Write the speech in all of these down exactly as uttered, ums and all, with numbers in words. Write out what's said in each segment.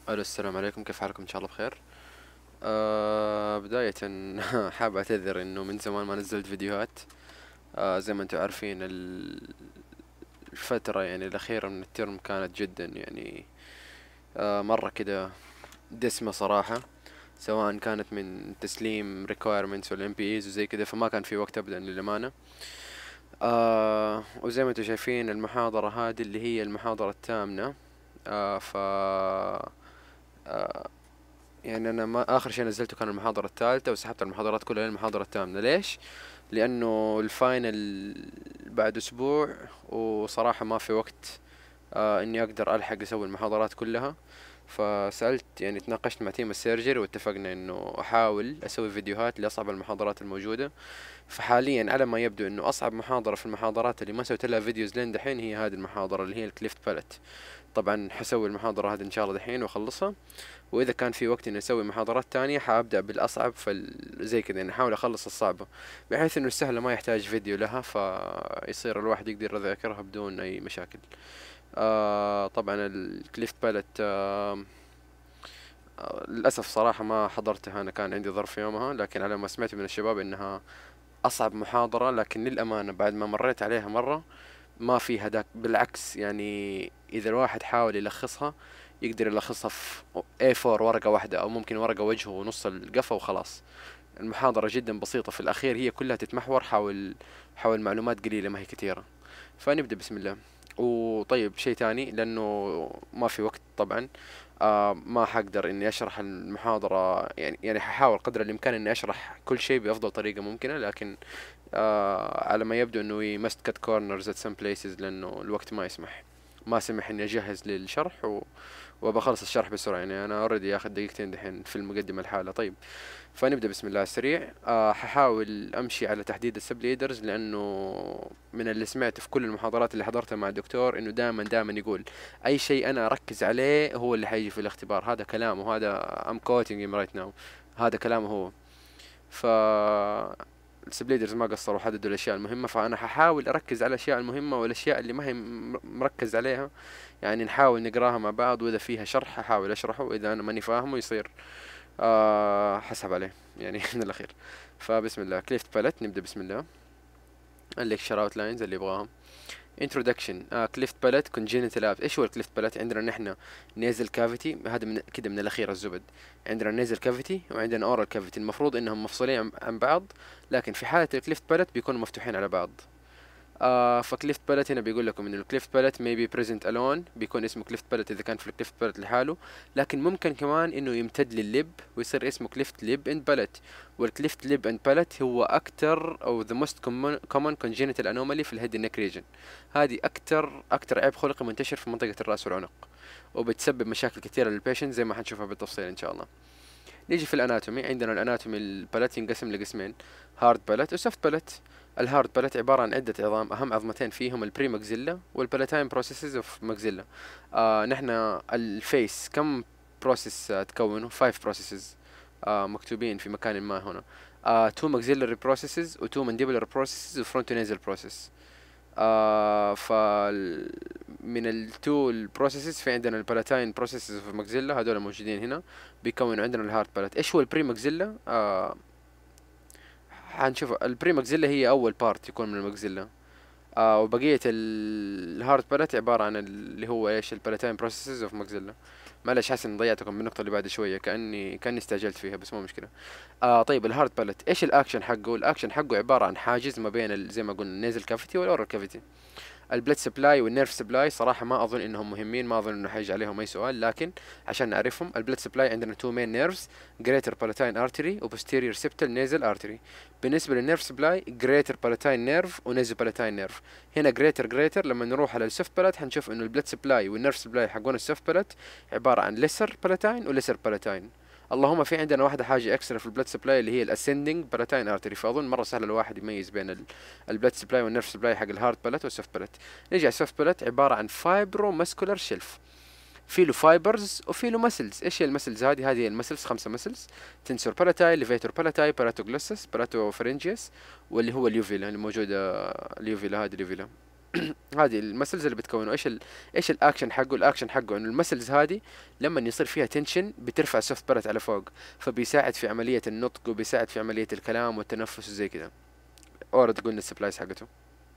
الو، السلام عليكم، كيف حالكم؟ ان شاء الله بخير. آه بداية حاب اعتذر انه من زمان ما نزلت فيديوهات. آه زي ما انتم عارفين ال- الفترة يعني الأخيرة من الترم كانت جدا يعني آه مرة كده دسمة صراحة، سواء كانت من تسليم requirements ولا إم بي إيز وزي كده، فما كان في وقت أبدا للأمانة. آه وزي ما انتم شايفين المحاضرة هذه اللي هي المحاضرة الثامنة. آه ف آه، يعني انا ما اخر شيء نزلته كان المحاضرة الثالثة، وسحبت المحاضرات كلها للمحاضرة الثامنة. ليش؟ لانه الفاينل بعد اسبوع، وصراحة ما في وقت آه اني اقدر الحق اسوي المحاضرات كلها. فسألت يعني تناقشت مع تيم السيرجري واتفقنا انه احاول اسوي فيديوهات لاصعب المحاضرات الموجودة. فحاليا على ما يبدو انه اصعب محاضرة في المحاضرات اللي ما سويت لها فيديوز لين دحين هي هذه المحاضرة اللي هي الكليفت باليت. طبعا حسوي المحاضرة هذه ان شاء الله دحين واخلصها، واذا كان في وقت اني اسوي محاضرات تانية حابدأ بالاصعب، فال... زي كذا يعني احاول اخلص الصعبة، بحيث انه السهلة ما يحتاج فيديو لها، فيصير الواحد يقدر يذاكرها بدون اي مشاكل. آه طبعا الكليفت باليت آه آه للاسف صراحة ما حضرتها، انا كان عندي ظرف يومها، لكن على ما سمعت من الشباب انها اصعب محاضرة. لكن للامانة بعد ما مريت عليها مرة ما في هداك، بالعكس يعني إذا الواحد حاول يلخصها يقدر يلخصها في إيه فور ورقة واحدة، أو ممكن ورقة وجهه ونص القفا وخلاص. المحاضرة جدا بسيطة، في الأخير هي كلها تتمحور حول حول معلومات قليلة ما هي كثيرة. فنبدأ بسم الله. وطيب شيء تاني، لأنه ما في وقت طبعا، آه ما حقدر إني أشرح المحاضرة، يعني يعني ححاول قدر الإمكان إني أشرح كل شيء بأفضل طريقة ممكنة، لكن آه على ما يبدو انه we must cut corners at some places، لانه الوقت ما يسمح، ما سمح اني اجهز للشرح و... وبخلص الشرح بسرعة. يعني انا اوريدي اخذ دقيقتين دحين في المقدمة الحالة. طيب فنبدأ بسم الله السريع. آه ححاول امشي على تحديد السب ليدرز، لانه من اللي سمعت في كل المحاضرات اللي حضرتها مع الدكتور انه دائما دائما يقول اي شيء انا اركز عليه هو اللي حيجي في الاختبار. هذا كلامه، هذا I'm quoting him right now، هذا كلامه هو. ف السب ليدرز ما قصروا، حددوا الاشياء المهمه، فانا ححاول اركز على الاشياء المهمه، والاشياء اللي ما هي م- مركز عليها يعني نحاول نقراها مع بعض، واذا فيها شرح احاول اشرحه، واذا انا ماني فاهمه يصير آه حسب عليه يعني من الاخير. فبسم الله كليفت باليت، نبدا بسم الله. الليكشر اوت لاينز اللي يبغاهم. introduction. آه كليفت باليت congenital abs. ايش هو الكليفت باليت؟ عندنا نحن nasal cavity، هذا من كده من الاخير الزبد. عندنا nasal cavity وعندنا oral cavity، المفروض انهم مفصولين عن عن بعض، لكن في حالة الكليفت باليت بيكونوا مفتوحين على بعض. آه فكليفت باليت هنا بيقول لكم انه الكليفت باليت may be present alone، بيكون اسمه كليفت باليت اذا كان في الكليفت باليت لحاله، لكن ممكن كمان انه يمتد لللب ويصير اسمه كليفت لب اند باليت. والكليفت لب اند باليت هو اكتر او the most common, common congenital anomaly في الهيد neck region. هذه اكتر اكتر عيب خلقي منتشر في منطقة الراس والعنق، وبتسبب مشاكل كثيرة للبيشنت زي ما حنشوفها بالتفصيل ان شاء الله. نيجي في الاناتومي. عندنا الاناتومي البالات ينقسم لقسمين، هارد بالات وسوفت بالات. الهارد بالات عبارة عن عدة عظام، أهم عظمتين فيهم البري ماكسيلا والبالاتاين بروسيسز اوف ماكسيلا. آه نحن الفيس كم بروسيس آه تكونه؟ فايف بروسيسز آه مكتوبين في مكان ما هنا. آه تو ماكسيلاري بروسيسز وتو مانديبولار بروسيسز وفرونتو نيزل بروسيس. آه ف من التو البروسيسز في عندنا البالاتاين بروسيسز في ماكسيلا، هذول موجودين هنا بيكونوا عندنا الهارد بالات. ايش هو البري ماكسيلا؟ آه حنشوف. البري ماكسيلا هي اول بارت يكون من الماكسيلا، آه وبقية الهارد بالات عبارة عن اللي هو ايش البالاتاين بروسيسز اوف ماكسيلا. معلش حاسس اني ضيعتكم بالنقطة اللي بعد شوية، كأني كأني استعجلت فيها، بس مو مشكلة. آه طيب الهارد بالات ايش الاكشن حقه؟ الاكشن حقه عبارة عن حاجز ما بين ال- زي ما قلنا النيزل كافيتي والاورال كافيتي. البلد سبلاي والنيرف سبلاي صراحة ما أظن إنهم مهمين، ما أظن إنه حيجي عليهم أي سؤال، لكن عشان نعرفهم البلد سبلاي عندنا تو مين نيرفز، greater palatine artery و posterior septal nasal artery. بالنسبة للنيرف سبلاي greater palatine nerve و nasal palatine nerve. هنا greater greater لما نروح على السوفت بالات حنشوف إنه البلد سبلاي والنيرف سبلاي حقون السوفت بالات عبارة عن lesser palatine و lesser palatine. اللهم في عندنا واحدة حاجة اكسترا في البلد سبلاي اللي هي الاسندنج بلاتاين ارتري، فاظن مرة سهل الواحد يميز بين البلد سبلاي والنيرف سبلاي حق الهارد بالات والسوفت بالات. نيجي على السوفت بالات، عبارة عن فايبرو ماسكولار شيلف، في له فايبرز وفي له مسلز. ايش هي المسلز هذه؟ هذه المسلز خمسة مسلز: تنسور بالاتاي، ليفيتور بالاتاي، باراتوجلوسس، باراتوفرنجيوس، واللي هو اليوفيلا اللي موجودة، اليوفيلا هذه اليوفيلا. هذه المسلز اللي بتكونه. ايش ال ايش الاكشن حقه؟ الاكشن حقه انه المسلز هذه لما يصير فيها تنشن بترفع السوفت باليت على فوق، فبيساعد في عملية النطق وبيساعد في عملية الكلام والتنفس وزي كذا. اورد قلنا السبلايز حقته.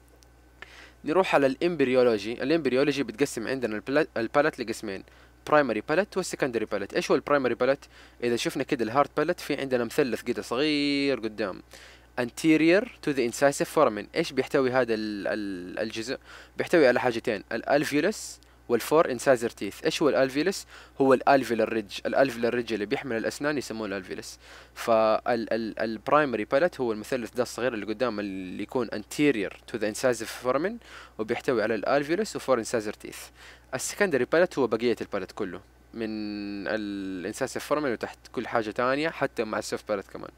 نروح على الامبريولوجي. الامبريولوجي بتقسم عندنا البالت لقسمين، برايمري بالت والسكندري بالت. ايش هو البرايمري بالت؟ اذا شفنا كده الهارد بالت في عندنا مثلث كده صغير قدام anterior to the incisive foramen. ايش بيحتوي هذا ال ال الجزء؟ بيحتوي على حاجتين، الالفيولس والفور انسايزر تيث. ايش هو الالفيولس؟ هو الالفيولار ريدج. الالفيولار ريدج اللي بيحمل الاسنان يسموه الالفيولس. فالبرايمري بالت هو المثلث ده الصغير اللي قدام اللي يكون anterior to the incisive foramen وبيحتوي على الالفيولس وفور انسايزر تيث. السكندري بالت هو بقية البالت كله من الانسايزيف فورمن وتحت كل حاجة تانية حتى مع السوفت بالت كمان.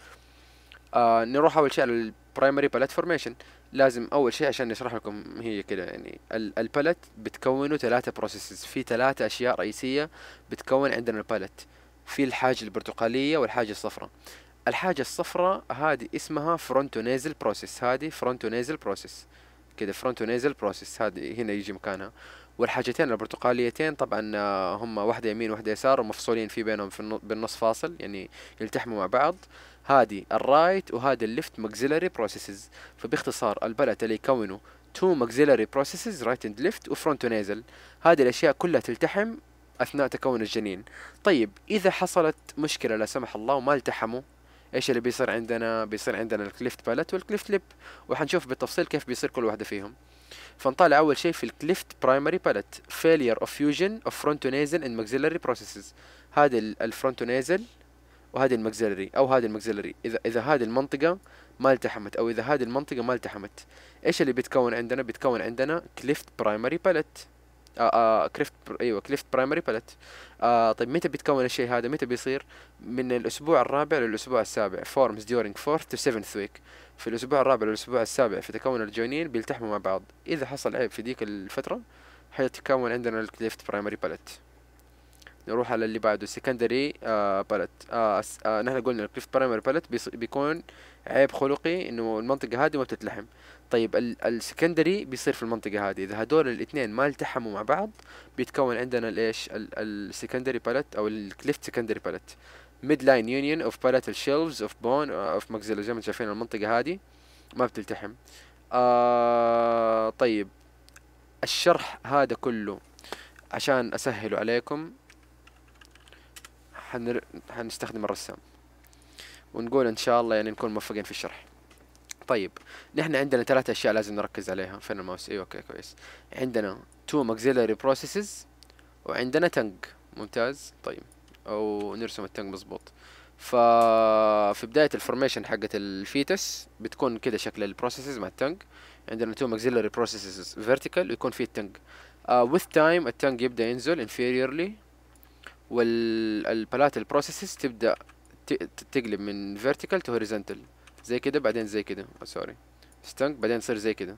آه نروح اول شيء على البرايمري بالت فورميشن. لازم اول شيء عشان نشرح لكم هي كده يعني البالت بتكونه ثلاثة بروسيسز، في ثلاثة اشياء رئيسية بتكون عندنا البالت. في الحاجة البرتقالية والحاجة الصفراء. الحاجة الصفراء هذه اسمها فرونتو نيزل بروسيس، هذه فرونتو نيزل بروسيس كده، فرونتو نيزل بروسيس هذه هنا يجي مكانها. والحاجتين البرتقاليتين طبعا آه، هم واحدة يمين واحدة يسار ومفصولين في بينهم في النص بالنص فاصل يعني يلتحموا مع بعض. هذه الرايت وهذا الليفت ماكسيلاري بروسيسز. فباختصار البلت اللي يكونوا تو ماكسيلاري بروسيسز رايت اند ليفت وفرونتو نيزل، هذه الاشياء كلها تلتحم اثناء تكون الجنين. طيب اذا حصلت مشكلة لا سمح الله وما التحموا، ايش اللي بيصير عندنا؟ بيصير عندنا الكليفت بالت والكليفت ليب، وحنشوف بالتفصيل كيف بيصير كل واحدة فيهم. فنطالع اول شيء في الكليفت برايمري بالت، failure of fusion of frontonasal and maxillary processes. هذه الفرونتونيزل وهذه الماكسيلري او هذه الماكسيلري، اذا اذا هذه المنطقة ما التحمت او اذا هذه المنطقة ما التحمت، ايش اللي بيتكون عندنا؟ بيتكون عندنا كليفت برايمري بالت. آه آه كليفت ايوه كليفت برايمري بالت. آه طيب متى بيتكون الشيء هذا؟ متى بيصير؟ من الاسبوع الرابع للاسبوع السابع، forms during fourth to seventh week. في الاسبوع الرابع للاسبوع السابع في تكون الجنين بيلتحموا مع بعض. اذا حصل عيب في ديك الفترة حيتكون عندنا الكليفت برايمري بالت. نروح على اللي بعده سكندري آه بالت. آه, آه نحن قلنا الكليفت برايمري بالت بيكون عيب خلقي انه المنطقة هذه ما بتتلحم. طيب السكندري بيصير في المنطقة هذه، اذا هدول الاثنين ما التحموا مع بعض بيتكون عندنا الايش؟ السكندري بالت او الكليفت سكندري بالت. ميد لاين يونيون اوف palatal shelves اوف بون اوف maxilla. زي ما انتم شايفين المنطقة هذه ما بتلتحم. آه طيب الشرح هذا كله عشان اسهله عليكم حنر... حنستخدم الرسام ونقول ان شاء الله يعني نكون موفقين في الشرح. طيب نحن عندنا ثلاثة اشياء لازم نركز عليها. فين الماوس؟ ايوه اوكي كويس. عندنا تو maxillary processes وعندنا تنج. ممتاز. طيب او نرسم التنج مظبوط. ف في بداية الفورميشن حقت الفيتس بتكون كده شكل البروسيسز مع التنج. عندنا تو maxillary processes vertical ويكون فيه التنج. uh, with time التنج يبدأ ينزل inferiorly والبالاتال بروسيسز تبدأ تقلب من vertical to horizontal زي كده، بعدين زي كده سوري ستنج، بعدين تصير زي كده.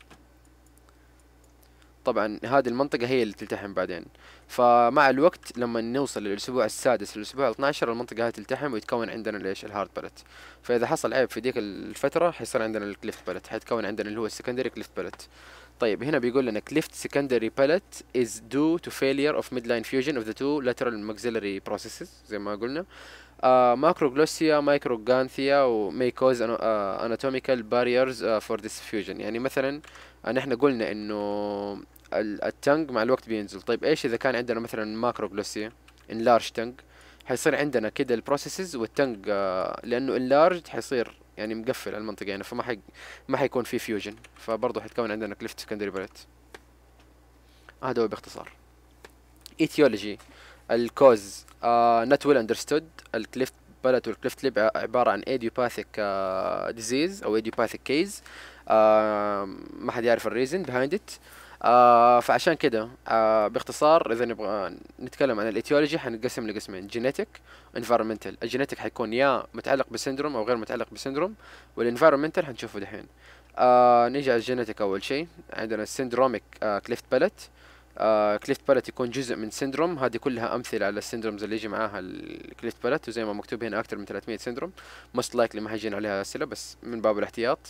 طبعا هذه المنطقة هي اللي تلتحم بعدين. فمع الوقت لما نوصل للأسبوع السادس للأسبوع الاثناشر المنطقة هاي تلتحم ويتكون عندنا ليش الهارد بالت. فإذا حصل عيب في ديك الفترة حيصير عندنا الكليفت بالت، حيتكون عندنا اللي هو السكندري كليفت بالت. طيب هنا بيقول لنا cleft secondary palate is due to failure of midline fusion of the two lateral maxillary processes زي ما قلنا. uh, macroglossia microganthia و may cause an, uh, anatomical barriers uh, for this fusion. يعني مثلا نحن قلنا انه التنج مع الوقت بينزل. طيب ايش اذا كان عندنا مثلا ماكروجلوسيا enlarged تنج؟ حيصير عندنا كده البروسيسز والتنج uh, لانه enlarged حيصير يعني مقفل المنطقة يعني فما حي ما حيكون في فيوجن، فبرضه حيتكون عندنا كليفت سكندري بالت. هذا هو باختصار. ايتيولوجي الكوز نوت ويل اندرستود. الكليفت بالت والكليفت ليب عبارة عن idiopathic ديزيز او idiopathic كيز. ما حد يعرف الريزن behind it. آه فعشان كده آه باختصار اذا نبغى نتكلم عن الايتيولوجي حنقسم لقسمين، جينيتك وانفيرمنتال. الجينيتك حيكون يا متعلق بسندروم او غير متعلق بسندروم، والانفيرمنتال حنشوفه دحين. آه نيجي على الجينيتك. اول شيء عندنا السندروميك آه كليفت بالت. آه كليفت بالت يكون جزء من سندروم، هذه كلها امثله على السندرومز اللي يجي معاها الكليفت بالت، وزي ما مكتوب هنا اكثر من ثلاثمية سندروم. most likely ما حيجينا عليها اسئله بس من باب الاحتياط.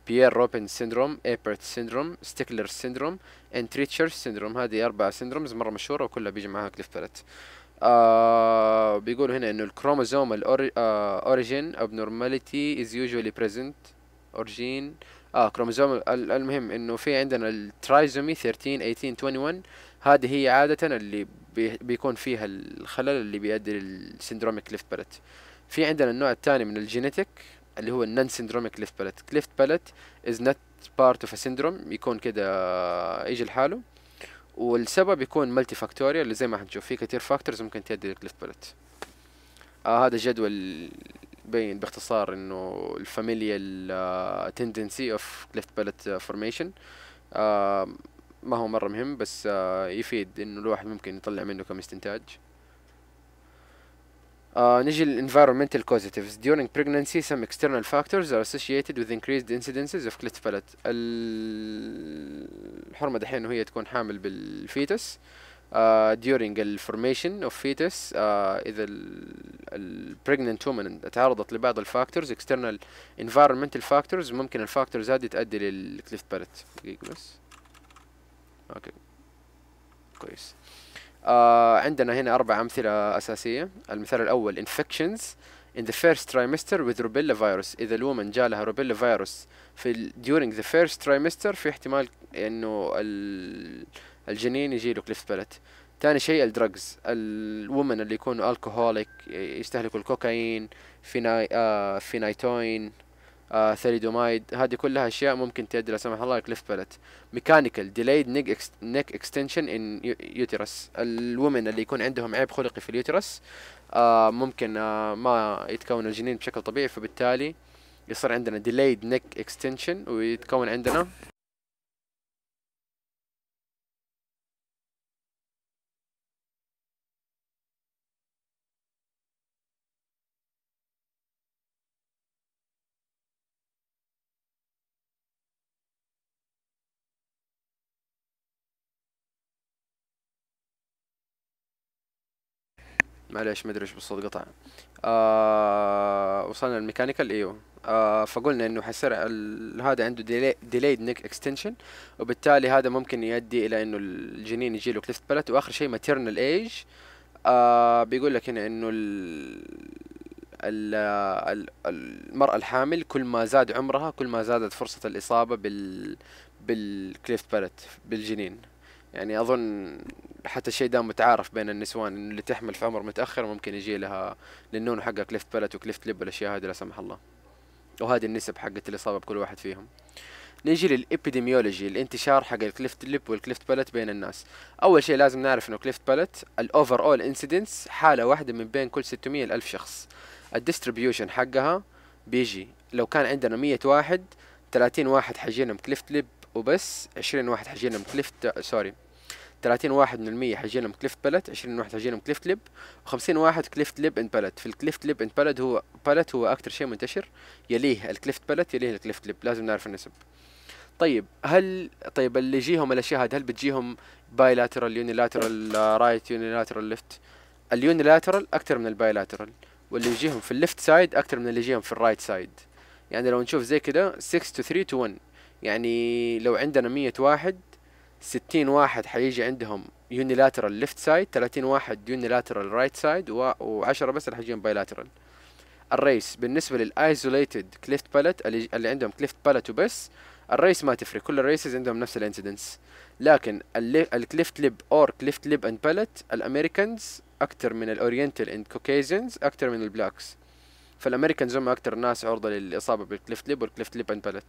بيير روبن سيندروم، ايبرت سيندروم، ستيكلر سيندروم، انتريتشر سيندروم. هذه اربع سيندرومز مره مشهوره وكلها بيجي معاها كليفت باليت. آه بيقولوا هنا انه الكروموزوم الاوريجين abnormality is usually present origin. اه كروموزوم ال- المهم انه في عندنا الترايزومي ثيرتين ثمانية عشر واحد وعشرين، هذه هي عادة اللي بي بيكون فيها الخلل اللي بيؤدي للسندروميك كليفت باليت. في عندنا النوع الثاني من الجينيتك اللي هو النون سندروميك كليفت باليت. كليفت باليت is not part of a syndrome، يكون كده يجي لحاله، والسبب يكون مالتي فاكتوريال اللي زي ما حنشوف في كتير فاكتورز ممكن تؤدي للكليفت باليت. آه هذا جدول بين باختصار انه الفاميليال تندنسي اوف كليفت باليت فورميشن. ما هو مرة مهم بس آه يفيد انه الواحد ممكن يطلع منه كم استنتاج. آه نجي ل environmental causative. During pregnancy some external factors are associated with increased incidences of cleft palate. الحرمة دحين وهي تكون حامل بالفيتس. uh, during ال formation of fetus uh, إذا ال pregnant woman تعرضت لبعض الفاكتورز external environmental factors، ممكن الفاكتورز هذه تؤدي للكليفت باليت. دقيقة بس. اوكي كويس. آه عندنا هنا أربع أمثلة أساسية. المثال الأول infections in the first trimester with rubella virus. إذا الومن جالها rubella virus في ال during the first trimester في احتمال إنه ال الجنين يجيله كليفت باليت. تاني شيء الدراجز، الومن اللي يكونوا الكحوليك يستهلكوا الكوكايين، فيناي آه فينايتوين، آه ثاليدومايد، هذه كلها اشياء ممكن تؤدي لا سمح الله لكليفت باليت. ميكانيكال ديلايد نيك اكستنشن ان يوتيرس، الومن اللي يكون عندهم عيب خلقي في اليوتيرس آه ممكن آه ما يتكون الجنين بشكل طبيعي، فبالتالي يصير عندنا delayed neck extension ويتكون عندنا معلش ما ادري ايش بالصوت قطع. آه وصلنا للميكانيكال ايوه. آه فقلنا انه حيصير ال- هذا عنده delayed neck extension، وبالتالي هذا ممكن يؤدي الى انه الجنين يجيله كليفت باليت. واخر شيء maternal age. آه بيقول لك هنا انه ال ال ال المرأة الحامل كل ما زاد عمرها كل ما زادت فرصة الإصابة بال بالكليفت باليت بالجنين. يعني أظن حتى الشيء ده متعارف بين النسوان إنه اللي تحمل في عمر متأخر ممكن يجي لها للنون حقها كليفت باليت وكليفت لب والأشياء هذه لا سمح الله، وهذه النسب حقت الإصابة بكل واحد فيهم. نيجي للإبيديميولوجي، الانتشار حق الكليفت لب والكليفت باليت بين الناس. أول شيء لازم نعرف إنه كليفت باليت الأوفر أول انسيدنس حالة واحدة من بين كل ستمية ألف شخص. الديستريبيوشن حقها بيجي لو كان عندنا مية واحد، ثلاثين واحد حيجينهم كليفت لب وبس، عشرين واحد حيجينهم كليفت سوري ثلاثين واحد من المية حيجينهم كليفت باليت، عشرين واحد حيجينهم كليفت لب، وخمسين واحد كليفت لب اند باليت. في الكليفت لب اند باليت هو باليت هو أكتر شيء منتشر، يليه الكليفت باليت، يليه الكليفت لب. لازم نعرف النسب. طيب هل طيب اللي يجيهم الأشياء هذه هل بتجيهم بايلاترال يونيلاترال رايت يونيلاترال ليفت؟ اليونيلاترال أكتر من البايلاترال، واللي يجيهم في الليفت سايد أكتر من اللي يجيهم في الرايت سايد. يعني لو نشوف زي كده ستة to ثري to ون، يعني لو عندنا مية واحد، ستين واحد حيجي عندهم يونيلاترال ليفت سايد، ثلاثين واحد يونيلاترال رايت سايد، وعشرة بس اللي حيجيهم بايلاترال. الريس بالنسبة للايزوليتد كليفت باليت اللي, اللي عندهم كليفت باليت وبس، الريس ما تفرق، كل الريسز عندهم نفس الانسيدنس. لكن الكليفت ليب اور كليفت ليب اند باليت الامريكانز اكتر من الاورينتال اند كوكيزنز اكتر من البلاكس، فالامريكانز هم اكتر ناس عرضة للاصابة بالكليفت ليب والكليفت ليب اند باليت.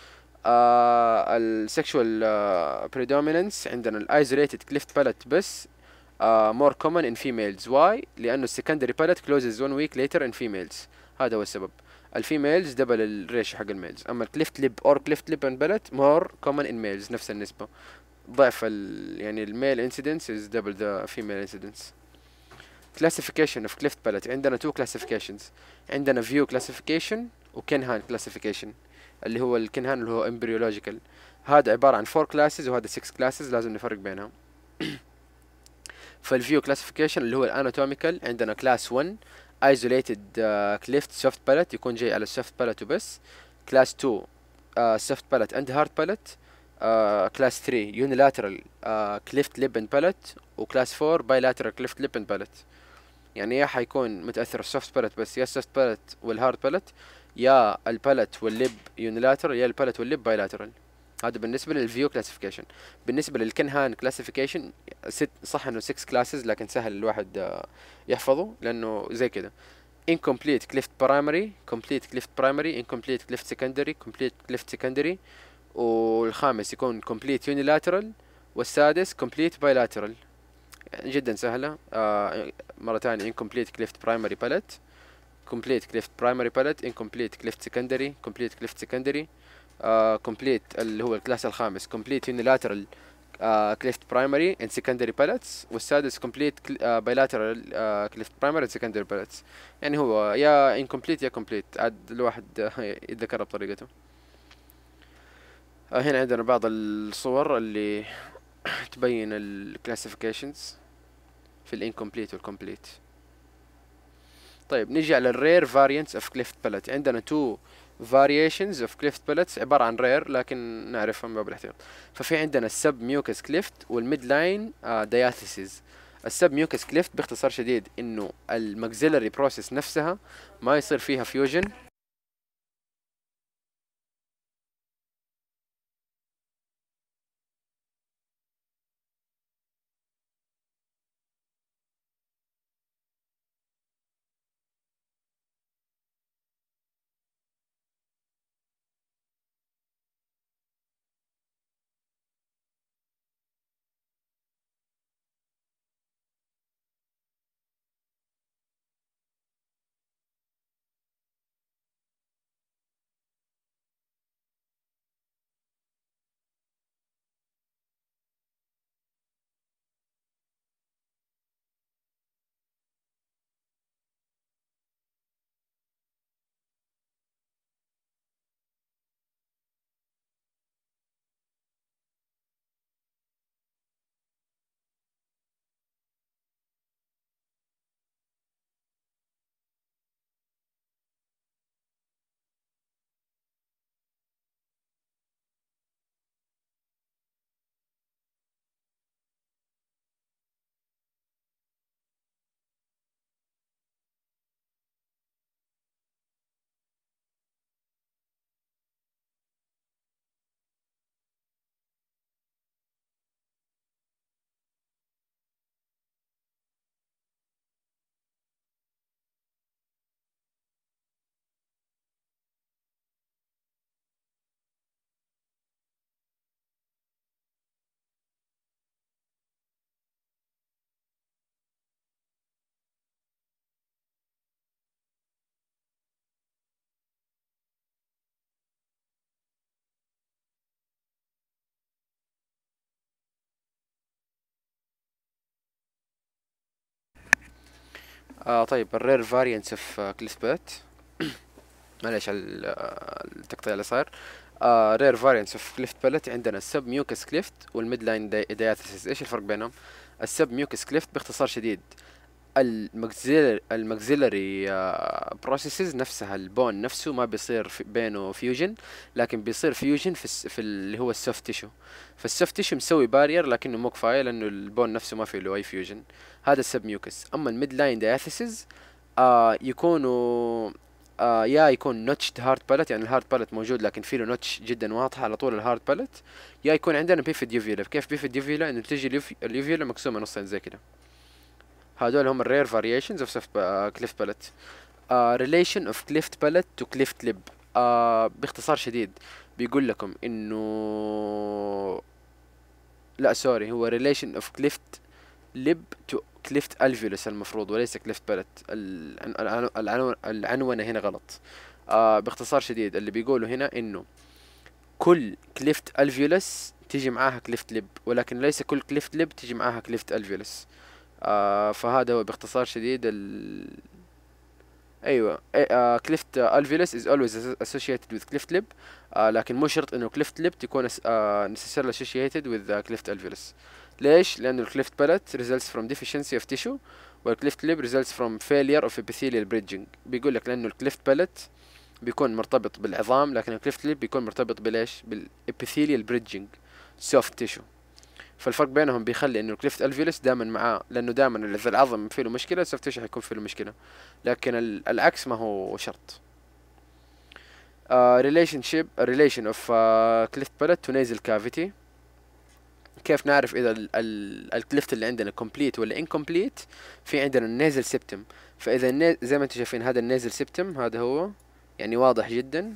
السكشوال بريدومينانس عندنا الايزوليتد كليفت باليت بس uh, more common in females. why؟ لأنه السكندري palate closes one week later in females. هذا هو السبب. الفيميلز دبل الريشيو حق الميلز، أما الكليفت ليب or كليفت ليب and palate more common in males، نفس النسبة، ضعف ال يعني الميل incidence is double the female incidence. classification of cleft palate عندنا two classifications. عندنا view classification وكنهان classification. اللي هو الكنهان اللي هو embryological، هذا عبارة عن four classes وهذا six classes، لازم نفرق بينهم. فالفيو كلاسيفيكيشن اللي هو الاناتوميكال عندنا كلاس ون isolated uh, cleft soft palate، يكون جاي على السوفت باليت وبس. كلاس تو soft palate and hard palate. uh, class three unilateral uh, cleft lip and palate، وكلاس four bilateral cleft lip and palate. يعني يا حيكون متأثر السوفت بالت بس، يا السوفت بالت والهارد بالت، يا البالت والليب يونيلاترال، يا البالت والليب بايلاترال. هذا بالنسبة للفيو كلاسيفيكيشن. بالنسبة للكنهان كلاسيفيكيشن، ست صح انه ستة كلاسز لكن سهل الواحد آه، يحفظه لانه زي كده: incomplete cleft primary، complete cleft primary، incomplete cleft secondary، complete cleft secondary، والخامس يكون complete unilateral، والسادس complete bilateral. جدا سهلة. آه مرة تانية: incomplete cleft primary palate، complete cleft primary palate، incomplete cleft secondary، complete cleft secondary، آه complete اللي هو الكلاس الخامس complete unilateral آه cleft primary and secondary palates، والسادس complete آه bilateral آه cleft primary and secondary palates. يعني هو يا incomplete يا complete، عاد الواحد يتذكرها بطريقته. آه هنا عندنا بعض الصور اللي تبين الكلاسيفيكيشنز في الانكمبليت والكمبليت. طيب نيجي على الرير فاريانتس اوف كليفت باليت. عندنا تو فاريشنز اوف كليفت باليتس عبارة عن رير لكن نعرفهم من باب الاحتياط. ففي عندنا السب ميوكس كليفت والميد لاين داياثيسيز. السب ميوكس كليفت باختصار شديد انه الماكسيلري بروسيس نفسها ما يصير فيها فيوجن. آه طيب الرير فاريانتس اوف كليفت باليت، معليش على ال- آه، التقطيع اللي صار. آه رير فاريانتس اوف كليفت باليت عندنا السب ميوكس كليفت والميد لاين داياثيسيس. ايش الفرق بينهم؟ السب ميوكس كليفت باختصار شديد الماكسيلر الماكسيلري بروسيسز نفسها، البون نفسه ما بيصير في بينه فيوجن، لكن بيصير فيوجن في الس- في اللي هو السوفت تيشو. فالسوفت تيشو مسوي بارير لكنه مو كفايه لانه البون نفسه ما فيه له اي فيوجن. هذا السب ميوكس. اما الميد لاين داياثيسز آه يكونوا آه يا يكون نوتشد هارد باليت، يعني الهارد باليت موجود لكن فيه له نوتش جدا واضحه على طول الهارد باليت، يا يكون عندنا بيفيد يوفيلا. كيف بيفيد يوفيلا؟ انه تجي اليوف- اليوفيلا مقسومه نصين زي كده. هذول هم الرير فاريشنز اوف سوفت كليفت باليت. ريليشن اوف كليفت باليت تو كليفت ليب. باختصار شديد بيقول لكم انه لا سوري، هو ريليشن اوف كليفت ليب تو كليفت الفيولس المفروض، وليس كليفت باليت. العنوان العنونة هنا غلط. آه باختصار شديد اللي بيقولوا هنا انه كل كليفت الفيولس تيجي معاها كليفت ليب، ولكن ليس كل كليفت ليب تيجي معاها كليفت الفيولس. آه فهذا هو باختصار شديد ال... ايوه. كليفت الفيولس is always associated with cleft lip. آه لكن مو شرط انه cleft lip تكون اس- آه necessarily associated with uh, cleft alveolus. ليش؟ لانه الكليفت palate results from deficiency of tissue، والcleft lip results from failure of epithelial bridging. بيقول لك لانه الكليفت palate بيكون مرتبط بالعظام، لكن الكليفت ليب بيكون مرتبط بالايش؟ بالابيثيليال بريدجنج سوفت تيشو. فالفرق بينهم بيخلي انه الكليفت الفيولس دائما معاه، لانه دائما اذا العظم فيه له مشكله السوفت تيشو حيكون فيه له مشكله، لكن ال- العكس ما هو شرط. ريليشن شيب ريليشن اوف كليفت باليت تو نيزل كافيتي. كيف نعرف اذا ال ال الكليفت اللي عندنا كومبليت ولا انكمبليت؟ في عندنا النيزل سيبتم. فاذا الني... زي ما انتم شايفين هذا النيزل سيبتم، هذا هو يعني واضح جدا،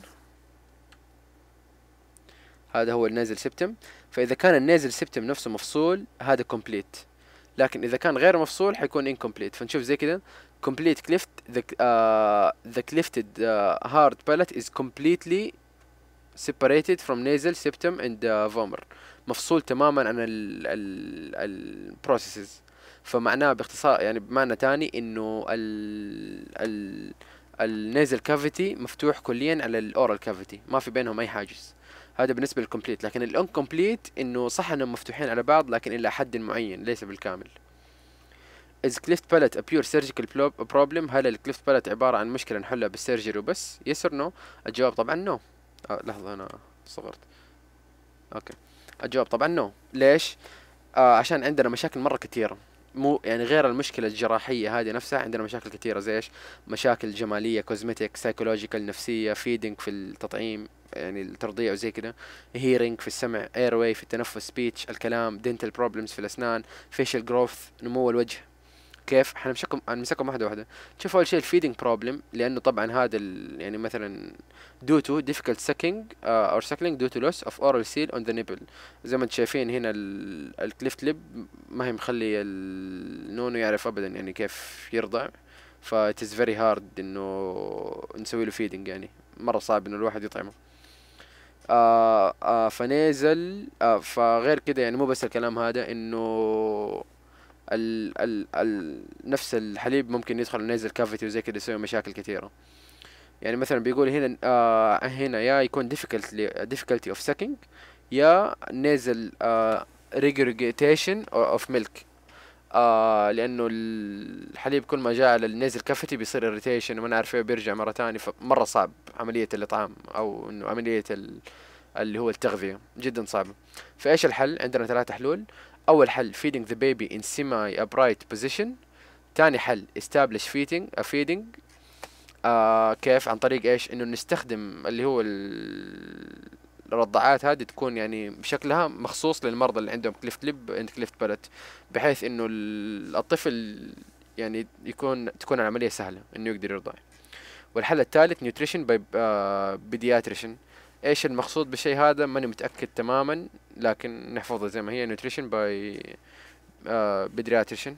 هذا هو النيزل سيبتم. فاذا كان النيزل سيبتم نفسه مفصول هذا كومبليت، لكن اذا كان غير مفصول حيكون incomplete. فنشوف زي كده complete cleft the uh, the clefted uh, hard palate is completely separated from nasal septum and uh, vomer. مفصول تماما عن ال ال ال processes. فمعناه باختصار يعني بمعنى تاني انه ال ال النيزل كافيتي مفتوح كليا على الاورال كافيتي، ما في بينهم اي حاجز. هذا بالنسبة للكمبليت. لكن الانكمبليت انه صح انهم مفتوحين على بعض لكن الى حد معين ليس بالكامل. Is cleft palate a pure surgical plo- problem؟ هل الكليفت باليت عبارة عن مشكلة نحلها بالسيرجري وبس؟ yes or no؟ الجواب طبعا no. آه لحظة أنا صغرت. أوكي، الجواب طبعا no. ليش؟ آه عشان عندنا مشاكل مرة كثيرة، مو يعني غير المشكلة الجراحية هذه نفسها، عندنا مشاكل كثيرة زي ايش؟ مشاكل جمالية، كوزمتيك، سايكولوجيكال، نفسية، فيدنج في التطعيم يعني الترضيع وزي كده، هيرنج في السمع، اير في التنفس، سبيتش الكلام، دينتال بروبلمز في الأسنان، فيشل جروث نمو الوجه. كيف حنمسكهم هنمسكهم واحده واحده. شوف اول شيء الفيدنج بروبلم، لانه طبعا هذا ال يعني مثلا due to difficult sucking uh, or suckling due to loss of oral seal on the nipple. زي ما انتم شايفين هنا الكليفت ليب ما هي مخلي النونو يعرف ابدا يعني كيف يرضع، ف it is very hard انه نسوي له فيدنج، يعني مره صعب انه الواحد يطعمه. آه آه فنيزل آه فغير كده يعني مو بس الكلام هذا، انه ال ال ال نفس الحليب ممكن يدخل النيزل كافيتي وزي كده يسوي مشاكل كثيرة. يعني مثلا بيقول هنا آه هنا يا يكون difficulty difficulty of sucking، يا nasal آه regurgitation of milk. آه لأنه الحليب كل ما جاء على النيزل كافيتي بيصير irritation وما نعرف ايه، بيرجع مرة تاني، فمرة صعب عملية الإطعام أو إنه عملية ال اللي هو التغذية جدا صعبة. فايش الحل؟ عندنا ثلاثة حلول. اول حل feeding the baby in semi upright position. تاني حل establish feeding a feeding آه كيف؟ عن طريق ايش؟ انه نستخدم اللي هو ال- الرضعات هذه تكون يعني بشكلها مخصوص للمرضى اللي عندهم كليفت ليب اند كليفت بالت، بحيث انه ال- الطفل يعني يكون تكون العملية سهلة انه يقدر يرضع. والحل الثالث نيوتريشن باي بيدياتريشن. ايش المقصود بالشيء هذا؟ ماني متأكد تماما، لكن نحفظها زي ما هي نيوتريشن باي بيدياتريشن.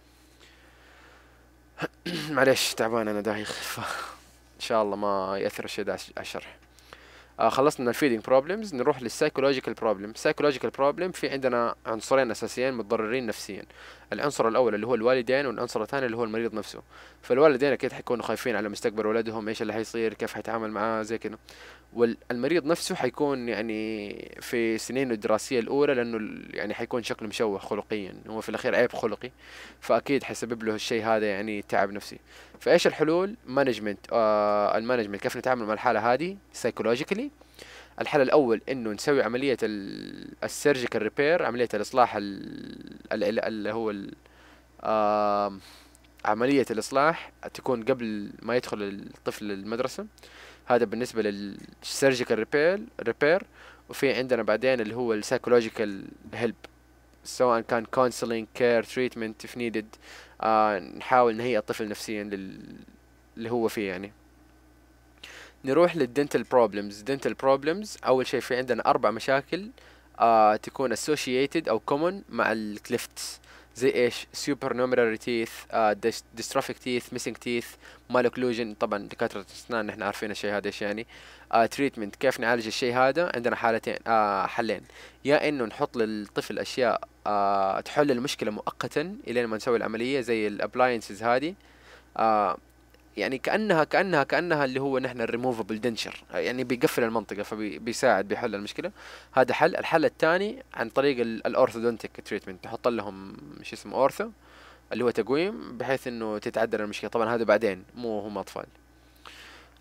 معليش تعبان انا دايخ، ف ان شاء الله ما يأثر الشيء ده على الشرح. آه خلصنا من الفيدنج بروبلمز، نروح للسايكولوجيكال بروبلم. سايكولوجيكال بروبلم في عندنا عنصرين اساسيين متضررين نفسيا. العنصر الاول اللي هو الوالدين، والعنصر الثاني اللي هو المريض نفسه. فالوالدين اكيد حيكونوا خايفين على مستقبل ولدهم، ايش اللي حيصير، كيف حيتعامل معاه زي كده. والمريض نفسه حيكون يعني في سنينه الدراسية الأولى، لأنه ال- يعني حيكون شكله مشوه خلقيا، هو في الأخير عيب خلقي، فأكيد حيسبب له الشيء هذا يعني تعب نفسي. فإيش الحلول؟ مانجمنت آه المانجمنت كيف نتعامل مع الحالة هذه سايكولوجيكالي. الحل الأول إنه نسوي عملية السيرجيكال ريبير، عملية الإصلاح ال- ال- اللي هو ال- آه عملية الإصلاح تكون قبل ما يدخل الطفل المدرسة. هذا بالنسبة للسيرجيكال ريبير ريبير وفي عندنا بعدين اللي هو السايكولوجيكال هيلب، سواء كان counseling care treatment if needed. آه نحاول نهيئ الطفل نفسيا لل... اللي هو فيه يعني. نروح للدنتال بروبلمز. دنتال بروبلمز اول شيء في عندنا اربع مشاكل آه تكون associated او common مع الكليفتس، زي ايش؟ supernumerary teeth، آه dystrophic teeth، missing teeth، malocclusion. طبعا دكاترة الاسنان نحن عارفين الشيء هذا ايش يعني. آه treatment كيف نعالج الشيء هذا؟ عندنا حالتين آه حلين، يا انه نحط للطفل اشياء آه تحل المشكلة مؤقتا الين ما نسوي العملية، زي الابلاينسز هذه. آه يعني كأنها كأنها كأنها اللي هو نحن الريموفبل دنشر، يعني بيقفل المنطقة فبيساعد بيحل المشكلة. هذا حل. الحل الثاني عن طريق الأورثودونتيك تريتمنت، نحط لهم شو اسمه أورثو اللي هو تقويم، بحيث انه تتعدل المشكلة. طبعا هذا بعدين، مو هم أطفال.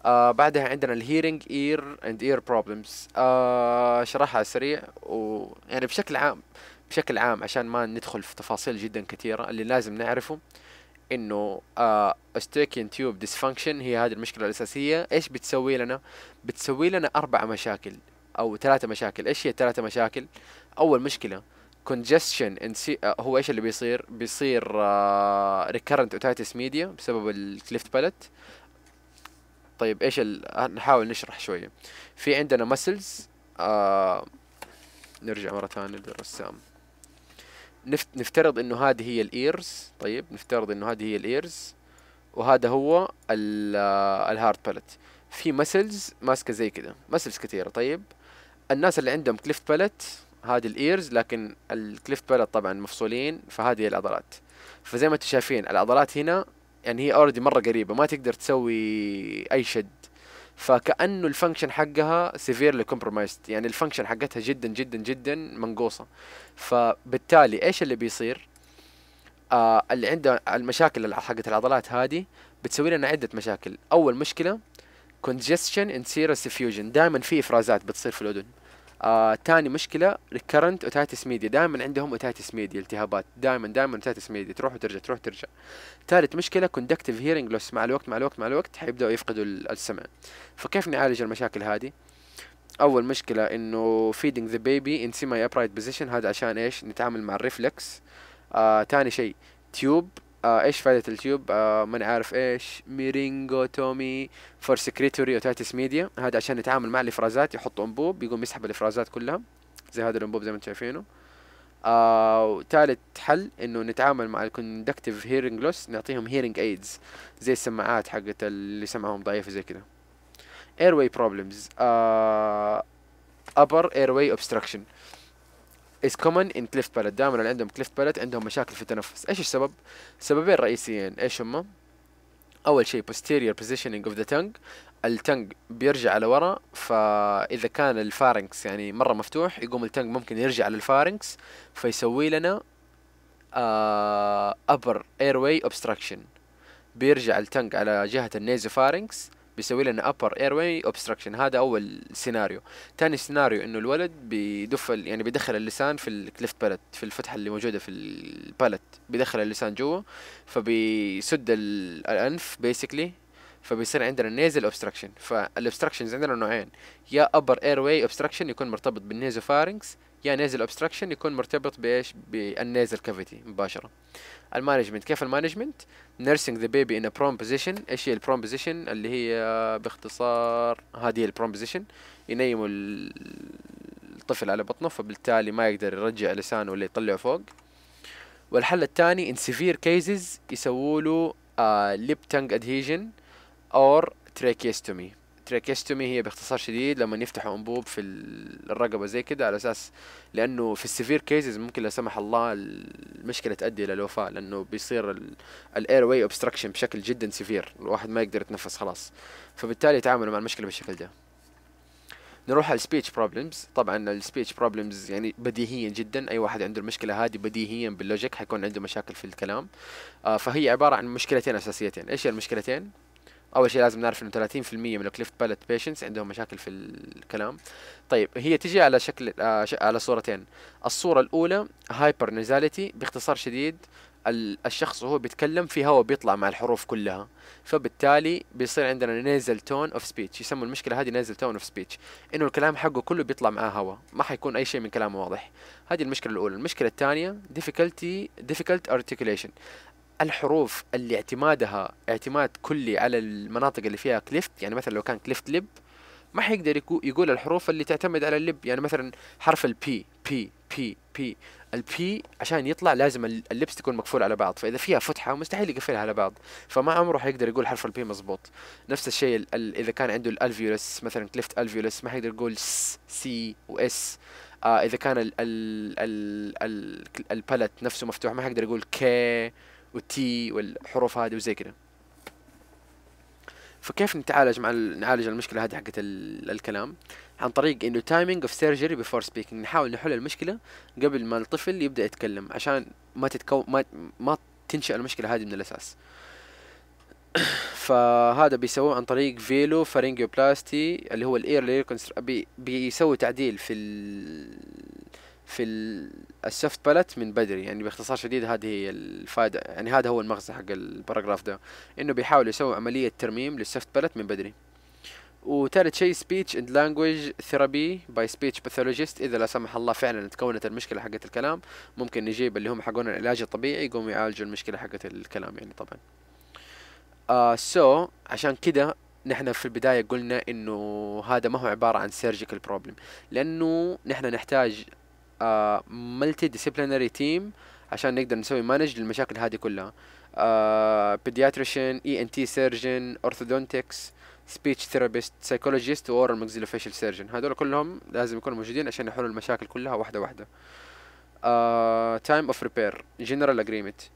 آه بعدها عندنا الهيرنج اير اند اير بروبلمز. آه شرحها على السريع، ويعني بشكل عام، بشكل عام عشان ما ندخل في تفاصيل جدا كثيرة. اللي لازم نعرفه انه آه استيكين تيوب ديسفانكشن هي هذه المشكلة الأساسية. ايش بتسوي لنا؟ بتسوي لنا أربع مشاكل أو ثلاثة مشاكل. ايش هي الثلاثة مشاكل؟ أول مشكلة congestion in C- آه هو ايش اللي بيصير؟ بيصير آه recurrent otitis media بسبب الكليفت باليت. طيب ايش ال... نحاول نشرح شوية. في عندنا مسلز، آه نرجع مرة ثانية للرسام. نفت... نفترض انه هذه هي الايرز. طيب نفترض انه هذه هي الايرز، وهذا هو ال... آه الهارد باليت. في مسلز ماسكة زي كده، مسلز كثيرة. طيب الناس اللي عندهم كليفت باليت هذه الايرز، لكن الكليفت باليت طبعا مفصولين، فهذه هي العضلات. فزي ما انتم شايفين العضلات هنا يعني هي اوريدي مرة قريبة، ما تقدر تسوي اي شد. فكأنه الفانكشن حقها severely compromised، يعني الفانكشن حقتها جدا جدا جدا منقوصة. فبالتالي ايش اللي بيصير؟ آه اللي عنده المشاكل الع- حقت العضلات هذه بتسوي لنا عدة مشاكل. اول مشكلة congestion in serous effusion، دائما في افرازات بتصير في الاذن. آه تاني مشكلة recurrent otitis media، دائما عندهم otitis media التهابات، دائما دائما otitis media تروح وترجع تروح وترجع. ثالث مشكلة conductive hearing loss، مع الوقت مع الوقت مع الوقت حيبدأوا يفقدوا ال- السمع. فكيف نعالج المشاكل هذه؟ أول مشكلة إنه feeding the baby in semi upright position، هذا عشان إيش؟ نتعامل مع الريفلكس. آه تاني شيء تيوب. آه ايش فائدة التيوب؟ آه ما نعرف ايش، ميرينجوتومي فور سكريتوري اوتيتس ميديا، هذا عشان نتعامل مع الافرازات. يحطوا انبوب يقوم يسحب الافرازات كلها، زي هذا الانبوب زي ما انتم شايفينه. آه وثالث حل انه نتعامل مع الكوندكتيف هيرنج لوس، نعطيهم هيرنج ايدز زي السماعات حقت اللي سمعهم ضعيف زي كده. airway problems. آه upper airway obstruction is common in cleft palate. دائما اللي عندهم cleft palate عندهم مشاكل في التنفس. ايش السبب؟ سببين رئيسيين. ايش هما؟ اول شيء posterior positioning of the tongue، التنج بيرجع لورا، فاذا كان الفارنكس يعني مره مفتوح يقوم التنج ممكن يرجع للفارنكس، فيسوي لنا آه upper airway obstruction. بيرجع التنج على جهة النيزوفارنكس، بيسوي لنا upper airway obstruction. هذا أول سيناريو. تاني سيناريو إنه الولد بيدف ال- يعني بيدخل اللسان في الكليفت بالت، في الفتحة اللي موجودة في البالت، بيدخل اللسان جوا، فبيسد ال- الأنف basically. فبيصير عندنا nasal obstruction. فالobstructions عندنا نوعين، يا upper airway obstruction يكون مرتبط بالنيزوفارنكس، يا nasal obstruction يكون مرتبط بإيش؟ بالنيزل كافيتي مباشرة. المانجمنت، كيف المانجمنت؟ nursing the baby in a prone position. ايش هي البرون بوزيشن؟ اللي هي باختصار هذه هي البرون بوزيشن. ينيموا ال- الطفل على بطنه، فبالتالي ما يقدر يرجع لسانه ولا يطلعه فوق. والحل الثاني in severe cases يسووا له آه lip tongue adhesion or tracheostomy. tracheostomy هي باختصار شديد لما يفتحوا انبوب في ال- الرقبة زي كده، على اساس لانه في السيفير كيسز ممكن لا سمح الله المشكلة تؤدي الى الوفاة، لانه بيصير الاير واي اوبستراكشن بشكل جدا سيفير، الواحد ما يقدر يتنفس خلاص. فبالتالي يتعاملوا مع المشكلة بالشكل ده. نروح على السبيتش بروبلمز. طبعا السبيتش بروبلمز يعني بديهيا جدا اي واحد عنده المشكلة هذه بديهيا باللوجيك حيكون عنده مشاكل في الكلام. آه فهي عبارة عن مشكلتين اساسيتين. ايش هي المشكلتين؟ اول شيء لازم نعرف انه ثلاثين في المية من الكليفت باليت بيشنتس عندهم مشاكل في الكلام. طيب هي تجي على شكل آه ش- على صورتين. الصورة الاولى هايبر نزاليتي، باختصار شديد ال- الشخص وهو بيتكلم في هواء بيطلع مع الحروف كلها، فبالتالي بيصير عندنا نيزل تون اوف سبيتش. يسموا المشكلة هذه نيزل تون اوف سبيتش، انه الكلام حقه كله بيطلع معاه هواء، ما حيكون اي شيء من كلامه واضح. هذه المشكلة الاولى. المشكلة الثانية difficulty difficult articulation، الحروف اللي اعتمادها اعتماد كلي على المناطق اللي فيها كليفت. يعني مثلا لو كان كليفت لب ما حيقدر يكو- يقول الحروف اللي تعتمد على اللب. يعني مثلا حرف البي بي بي بي البي عشان يطلع لازم ال- اللبس تكون مقفولة على بعض، فإذا فيها فتحة مستحيل يقفلها على بعض، فما عمره حيقدر يقول حرف البي مظبوط. نفس الشيء ال- ال- إذا كان عنده الألفيولس مثلا كليفت ألفيولس ما حيقدر يقول س سي وإس. آه إذا كان ال ال ال ال البالت نفسه مفتوح ما حيقدر يقول كي والتي والحروف هذه وزي كده. فكيف نتعالج مع ال... نعالج المشكلة هذه حقت ال... الكلام؟ عن طريق انه timing of surgery before speaking. نحاول نحل المشكلة قبل ما الطفل يبدأ يتكلم، عشان ما تتكو ما ما تنشأ المشكلة هذه من الأساس. فهذا بيسووه عن طريق فيلو فارينجيوبلاستي اللي هو الاير لاير بي بيسوي تعديل في ال في ال السوفت باليت من بدري. يعني باختصار شديد هذه هي الفائدة، يعني هذا هو المغزى حق الباراجراف ده، انه بيحاول يسوي عملية ترميم للسوفت باليت من بدري. وثالث شيء speech and language therapy by speech pathologist، إذا لا سمح الله فعلا تكونت المشكلة حقت الكلام، ممكن نجيب اللي هم حقون العلاج الطبيعي يقوموا يعالجوا المشكلة حقت الكلام يعني طبعا. آه سو عشان كده نحن في البداية قلنا إنه هذا ما هو عبارة عن surgical problem، لأنه نحن نحتاج آه multi disciplinary team عشان نقدر نسوي مانج للمشاكل هذه كلها. آه pediatrician، E N T surgeon، orthodontics، speech therapist، psychologist و oral maxillofacial surgeon، هذول كلهم لازم يكونوا موجودين عشان يحلوا المشاكل كلها واحدة واحدة. آه time of repair general agreement،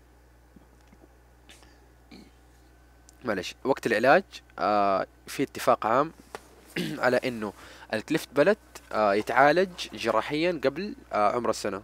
معلش وقت العلاج آه في اتفاق عام على انه الكليفت بلت آه يتعالج جراحيا قبل آه عمر السنة.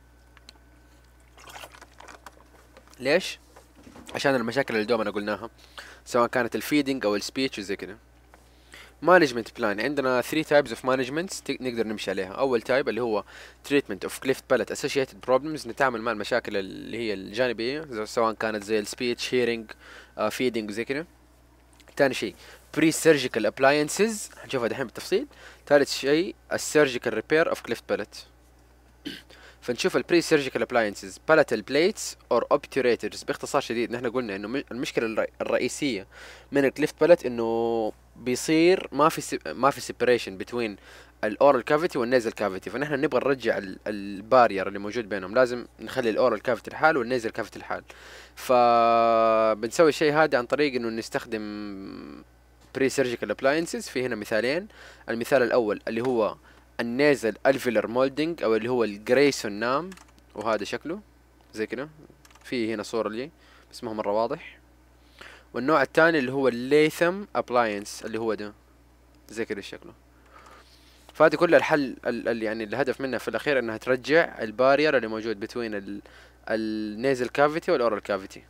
ليش؟ عشان المشاكل اللي دوما قلناها، سواء كانت الفيدنج او السبيتش وزي كده. مانجمنت بلان، عندنا three types of management نقدر نمشي عليها. اول تايب اللي هو treatment of cleft palate associated problems، نتعامل مع المشاكل اللي هي الجانبية سواء كانت زي السبيتش هيرنج فيدنج وزي كده. تاني شيء pre surgical appliances، هنشوفها دحين بالتفصيل. ثالث شيء السيرجيكال ريبير اوف كليفت باليت. فنشوف البري سيرجيكال ابلاينسز palatal plates or obturators. باختصار شديد نحن قلنا انه المشكله الر- الرئيسيه من الكليفت باليت انه بيصير ما في سي ما في سيبريشن بين الاورال كافيتي والنيزل كافيتي، فنحن نبغى نرجع البارير اللي موجود بينهم، لازم نخلي الاورال كافيتي الحال والنيزل كافيتي الحال. فبنسوي الشيء هذا عن طريق انه نستخدم بري سيرجيكال ابلاينسز. في هنا مثالين. المثال الاول اللي هو النيزل الفيلر مولدنج او اللي هو الجريسون نام، وهذا شكله زي كده، في هنا صورة لي بس ما هو مرة واضح. والنوع الثاني اللي هو الليثم ابلاينس اللي هو ده زي كده شكله. فهذه كل الحل ال ال يعني الهدف منها في الاخير انها ترجع البارير اللي موجود بين النيزل كافيتي والاورال كافيتي.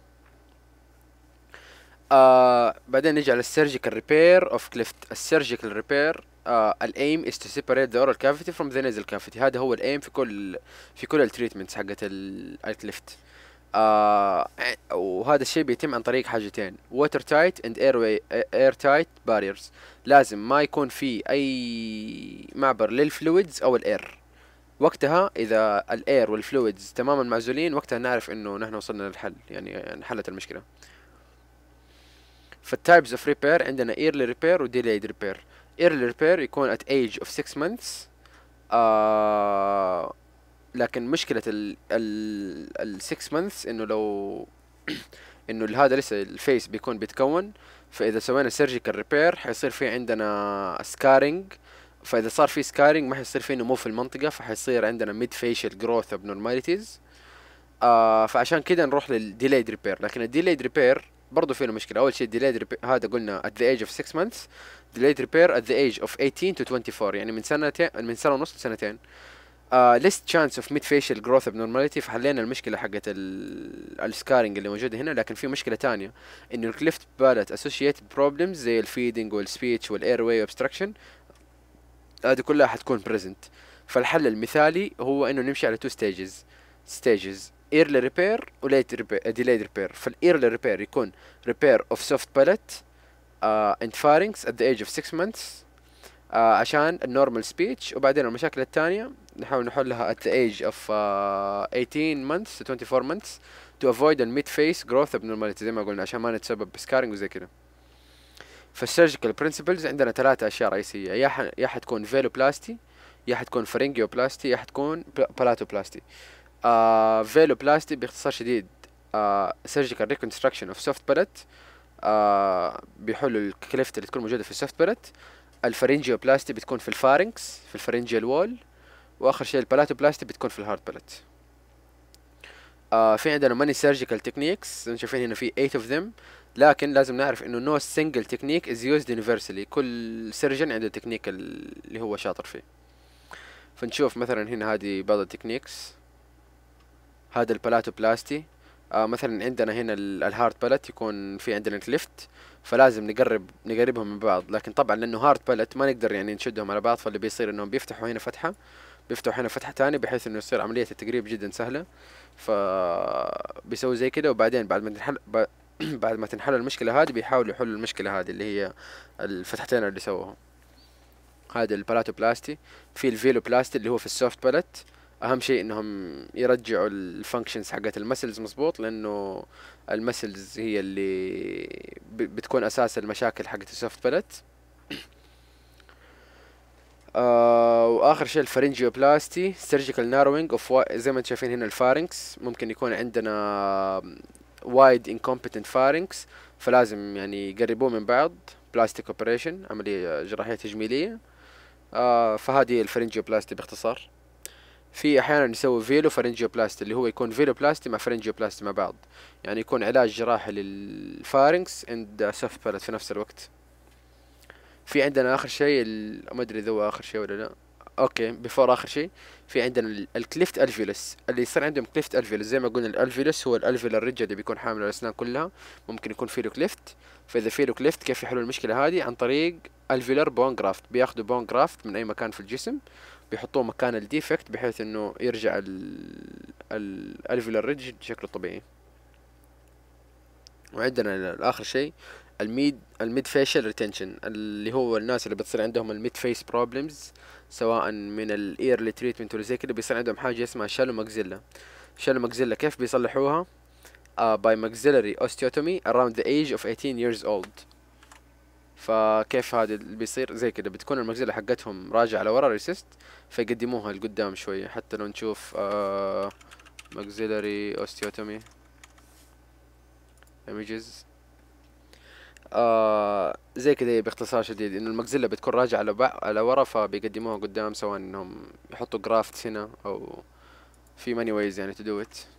آه بعدين نجي على السيرجيكال ريبير اوف كليفت. السيرجيكال ريبير الايم از تو سيبريت ذا اورال كافيتي فروم ذا نيزل كافيتي، هذا هو الايم في كل في كل التريتمنتس حقت الكليفت. آه وهذا الشيء بيتم عن طريق حاجتين: water tight and airway air tight barriers. لازم ما يكون في اي معبر للفلويدز او الاير. وقتها اذا الاير والفلويدز تماما معزولين، وقتها نعرف انه نحن وصلنا للحل، يعني انحلت المشكله. فالتايبز اوف ريبير عندنا early repair و delayed repair. early repair يكون at age of six months. آه لكن مشكلة ال ال ال six months انه لو انه هذا لسه الفيس بيكون بيتكون، فاذا سوينا surgical repair حيصير في عندنا scarring، فاذا صار في scarring ما حيصير في نمو في المنطقة، فحيصير عندنا mid facial growth abnormalities. آه فعشان كده نروح للديلايد ريبير. لكن الديلايد ريبير برضو فيه مشكلة. أول شيء الديلايد ريبير هذا قلنا at the age of six months، delayed repair at the age of eighteen to twenty-four، يعني من سنتين من سنة ونص لسنتين. uh, less chance of mid facial growth abnormality. فحلينا المشكلة حقت السكارينج اللي موجودة هنا. لكن في مشكلة تانية إنه الكليفت بالات associated problems زي الفيدنج والسبيتش والاير obstruction، هذه كلها حتكون present. فالحل المثالي هو إنه نمشي على two stages stages early repair و late repair, uh, delayed repair. فال early repair يكون repair of soft palate uh, and pharynx at the age of six months uh, عشان النورمال speech. وبعدين المشاكل الثانية نحاول نحلها at the age of uh, eighteen months to twenty-four months to avoid the mid face growth abnormality زي ما قلنا، عشان ما نتسبب بسكارينج وزي كده. فالسيرجيكال برنسبلز عندنا ثلاثة أشياء رئيسية: يا ح... يا حتكون فيلوبلاستي، يا حتكون فرنجيوبلاستي، يا حتكون بالاتوبلاستي. آه فيلوبلاستي باختصار شديد آه surgical reconstruction of soft palate، آه بيحلوا الكليفت اللي تكون موجودة في السوفت باليت. الفرنجيوبلاستي بتكون في الفارنكس في الفرنجيال وول. واخر شيء البلاتوبلاستي بتكون في الهارد باليت. آه في عندنا ماني سيرجيكال تكنيكس شايفين هنا في eight of them، لكن لازم نعرف انه no single technique is used universally. كل سيرجن عنده تكنيك اللي هو شاطر فيه. فنشوف مثلا هنا هذه بعض التكنيكس. هذا البلاتوبلاستي آه مثلا عندنا هنا الهارد بالت يكون في عندنا كليفت، فلازم نقرب نقربهم من بعض، لكن طبعا لانه هارد بالت ما نقدر يعني نشدهم على بعض، فاللي بيصير انهم بيفتحوا هنا فتحة، بيفتحوا هنا فتحة تاني، بحيث انه يصير عملية التقريب جدا سهلة. ف بيسوي زي كده، وبعدين بعد ما تنحل ب- بعد ما تنحل المشكلة هذه بيحاولوا يحلوا المشكلة هذه اللي هي الفتحتين اللي سووهم. هذا البلاتو بلاستي. في الفيلو بلاستي اللي هو في السوفت باليت. اهم شيء انهم يرجعوا الفانكشنز حقت المسلز مظبوط، لانه المسلز هي اللي ب- بتكون اساس المشاكل حقت السوفت باليت. آه واخر شيء الفارنجيو بلاستي سيرجيكال ناروينج اوف، زي ما انتم شايفين هنا الفارنكس ممكن يكون عندنا وايد انكومبتنت فارنكس، فلازم يعني يقربوه من بعض. بلاستيك اوبريشن، عملية جراحية تجميلية. آه فهذه الفرنجيوبلاستي باختصار. في احيانا نسوي فيلو فرنجيوبلاستي، اللي هو يكون فيلو بلاستي مع فرنجيوبلاستي مع بعض، يعني يكون علاج جراحي للفارنكس عند سوفت بالت في نفس الوقت. في عندنا اخر شيء ال- ما ادري اذا هو اخر شيء ولا لا. اوكي، بيفور اخر شيء، في عندنا ال- الكليفت الفيولس. اللي يصير عندهم كليفت الفيولس، زي ما قلنا الالفيولس هو الالفيولر الريدج اللي بيكون حامل الاسنان كلها، ممكن يكون فيه له كليفت. فاذا فيه له كليفت، كيف يحلوا المشكله هذه؟ عن طريق الفيولر بون جرافت. بياخذوا بون جرافت من اي مكان في الجسم، بيحطوه مكان الديفكت، بحيث انه يرجع الالفيولر ريدج شكله طبيعي. وعندنا اخر شيء الميد الميد فيشل ريتنشن، اللي هو الناس اللي بتصير عندهم الميد فيس بروبلمز، سواء من الايرلي تريتمنت ولا زي كده، بيصير عندهم حاجه اسمها شالو ماكزيلا. شالو ماكزيلا كيف بيصلحوها؟ uh, by maxillary osteotomy around the age of eighteen years old. فكيف هذا اللي بيصير؟ زي كده بتكون الماكزيلا حقتهم راجعه لورا ريسيست، فيقدموها لقدام شويه. حتى لو نشوف uh, maxillary osteotomy images، آه زي كده باختصار شديد، انه المجزلة بتكون راجعة على بع... على ورا، فبيقدموها قدام، سواء انهم يحطوا جرافتس هنا او في many ways يعني to do it.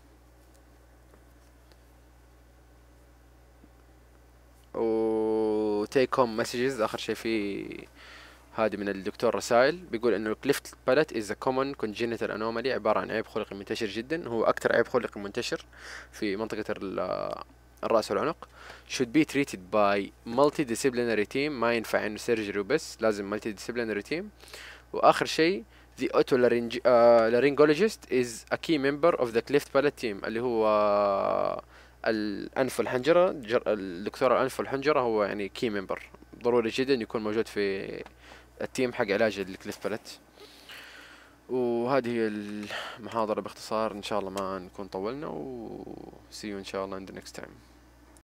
و take home messages اخر شيء في هذه من الدكتور رسائل، بيقول انه الكليفت بالت is a common congenital anomaly، عبارة عن عيب خلقي منتشر جدا، هو اكثر عيب خلقي منتشر في منطقة ال- الرأس والعنق. should be treated by multidisciplinary team، ما ينفع انه سيرجري وبس، لازم multidisciplinary team. واخر شيء the otolaryngologist is a key member of the cleft palate team، اللي هو الانف والحنجرة، جر- الدكتور الانف والحنجرة هو يعني كي ممبر، ضروري جدا يكون موجود في التيم حق علاج الكليف بالت. وهذه هي المحاضرة باختصار، ان شاء الله ما نكون طولنا، و see you ان شاء الله in the next time.